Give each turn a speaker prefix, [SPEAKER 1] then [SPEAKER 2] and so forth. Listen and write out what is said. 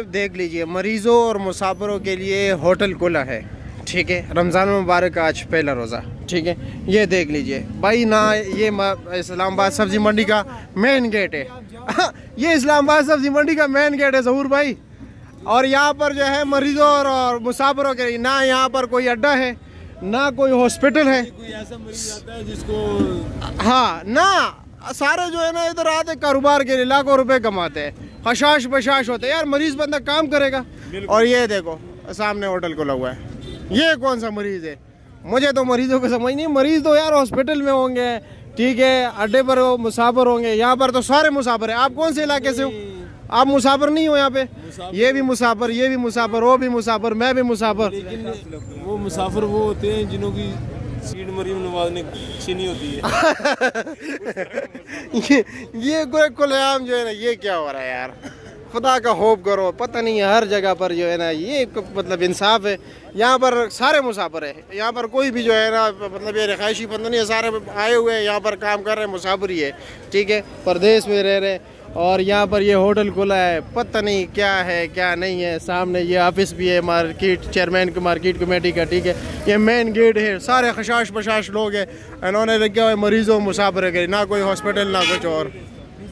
[SPEAKER 1] देख लीजिए, मरीज़ों और मुसाफिरों के लिए होटल खुला है, ठीक है। रमज़ान मुबारक का आज पहला रोज़ा, ठीक है। ये देख लीजिए भाई ना, ये इस्लामाबाद सब्ज़ी मंडी का मेन गेट है। ये इस्लामाबाद सब्ज़ी मंडी का मेन गेट है ज़हूर भाई। और यहाँ पर जो है मरीज़ों और मुसाफिरों के लिए ना यहाँ पर कोई अड्डा है, ना कोई हॉस्पिटल है।
[SPEAKER 2] कोई ऐसा मरीज आता है जिसको,
[SPEAKER 1] हाँ ना, सारे जो है ना इधर आते कारोबार के लिए लाखों रुपए कमाते हैं, हशाश बशाश होते हैं यार। मरीज बंदा काम करेगा। और ये देखो सामने होटल खुला हुआ है। ये कौन सा मरीज है? मुझे तो मरीजों को समझ नहीं। मरीज तो यार हॉस्पिटल में होंगे, ठीक है, अड्डे पर मुसाफिर होंगे। यहाँ पर तो सारे मुसाफिर है। आप कौन से इलाके से हो? आप मुसाफिर नहीं हो यहाँ पे? ये भी मुसाफिर, ये भी मुसाफिर, वो भी मुसाफिर, मैं भी मुसाफिर।
[SPEAKER 2] लेकिन वो मुसाफिर वो होते हैं जिन्हों की सीट मरीम नवाज ने छीनी होती है।
[SPEAKER 1] ये खुलेआम जो है ना, ये क्या हो रहा है यार? खुदा का खौफ करो। पता नहीं है हर जगह पर जो है ना ये मतलब इंसाफ है। यहाँ पर सारे मुसाफिर है। यहाँ पर कोई भी जो है ना मतलब ये रिहायशी बंदा नहीं है, सारे आए हुए हैं यहाँ पर काम कर रहे हैं, मुसाफिर ही है, ठीक है, परदेश में रह रहे। और यहाँ पर ये होटल खुला है, पता नहीं क्या है क्या नहीं है। सामने ये ऑफिस भी है मार्केट चेयरमैन की, मार्केट कमेटी का, ठीक है। ये मेन गेट है। सारे खशाश बशाश लोग हैं, इन्होंने रखे हुए मरीजों मुसाफिर के, ना कोई हॉस्पिटल ना कुछ और।